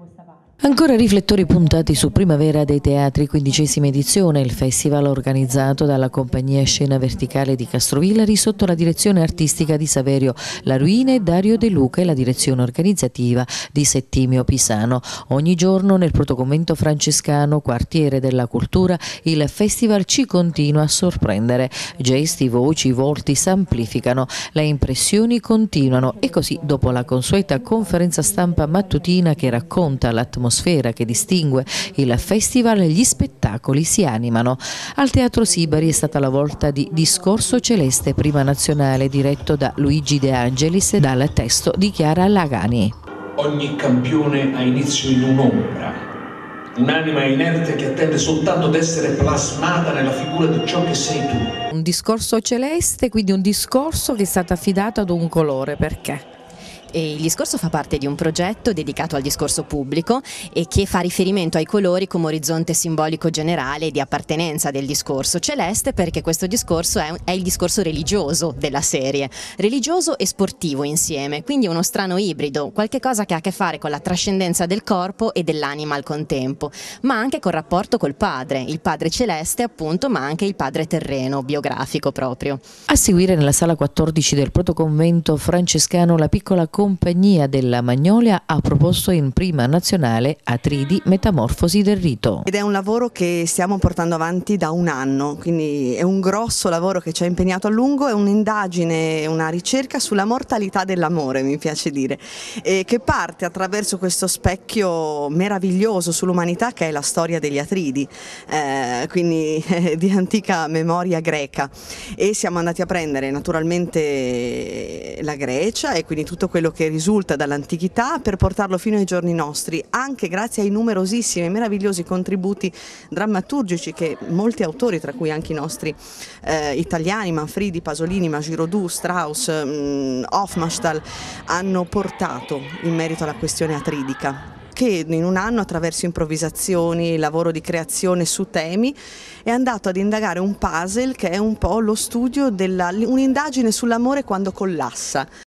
Ancora riflettori puntati su Primavera dei Teatri, 15ª edizione, il festival organizzato dalla compagnia Scena Verticale di Castrovillari sotto la direzione artistica di Saverio Laruine e Dario De Luca e la direzione organizzativa di Settimio Pisano. Ogni giorno nel protoconvento francescano, quartiere della cultura, il festival ci continua a sorprendere. Gesti, voci, volti s'amplificano, le impressioni continuano e così dopo la consueta conferenza stampa mattutina che racconta l'atmosfera che distingue il festival, gli spettacoli si animano. Al Teatro Sibari è stata la volta di Discorso Celeste, prima nazionale, diretto da Luigi De Angelis dal testo di Chiara Lagani. Ogni campione ha inizio in un'ombra, un'anima inerte che attende soltanto di essere plasmata nella figura di ciò che sei tu. Un discorso celeste, quindi un discorso che è stato affidato ad un colore, perché? E il discorso fa parte di un progetto dedicato al discorso pubblico e che fa riferimento ai colori come orizzonte simbolico generale di appartenenza del discorso celeste, perché questo discorso è il discorso religioso della serie, religioso e sportivo insieme, quindi uno strano ibrido, qualche cosa che ha a che fare con la trascendenza del corpo e dell'anima al contempo, ma anche col rapporto col padre, il padre celeste appunto, ma anche il padre terreno, biografico proprio. A seguire nella sala 14 del protoconvento francescano la piccola compagnia della Magnolia ha proposto in prima nazionale Atridi, Metamorfosi del rito. Ed è un lavoro che stiamo portando avanti da un anno, quindi è un grosso lavoro che ci ha impegnato a lungo, è un'indagine, una ricerca sulla mortalità dell'amore, mi piace dire, e che parte attraverso questo specchio meraviglioso sull'umanità che è la storia degli Atridi, quindi di antica memoria greca, e siamo andati a prendere naturalmente la Grecia e quindi tutto quello che risulta dall'antichità per portarlo fino ai giorni nostri, anche grazie ai numerosissimi e meravigliosi contributi drammaturgici che molti autori, tra cui anche i nostri italiani, Manfredi, Pasolini, Magirodù, Strauss, Hofmannsthal, hanno portato in merito alla questione atridica, che in un anno, attraverso improvvisazioni, lavoro di creazione su temi, è andato ad indagare un puzzle che è un po' lo studio un'indagine sull'amore quando collassa,